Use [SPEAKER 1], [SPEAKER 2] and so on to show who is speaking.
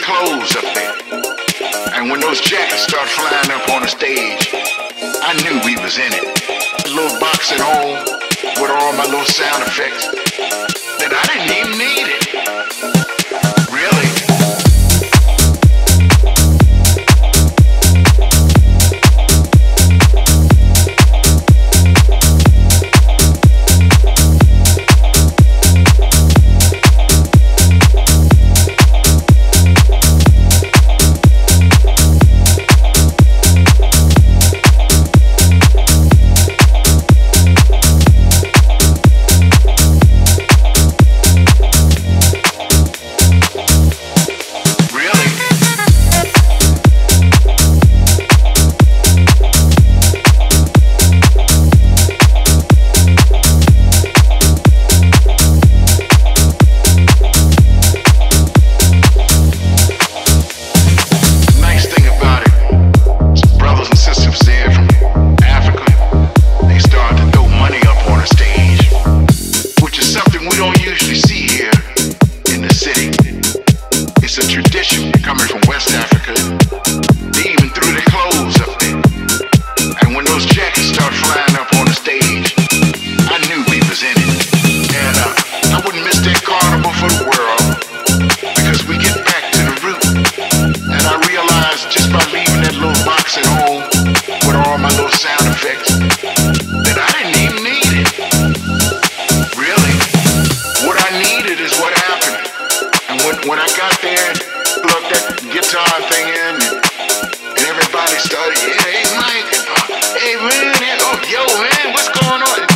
[SPEAKER 1] clothes up there. And when those jackets start flying up on the stage, I knew we was in it. A little box at home with all my little sound effects that I didn't even need it. Really? Coming from West Africa, they even threw their clothes up there. And when those jackets start flying up on the stage, I knew we was in it. And I wouldn't miss that carnival for the world, because we get back to the root. And I realized just by leaving that little box at home with all my little sound effects that I didn't even need it. Really, what I needed is what happened. And when I got there, plugged that guitar thing in, and everybody started, yeah, hey Mike, and hey man, oh yo man, what's going on?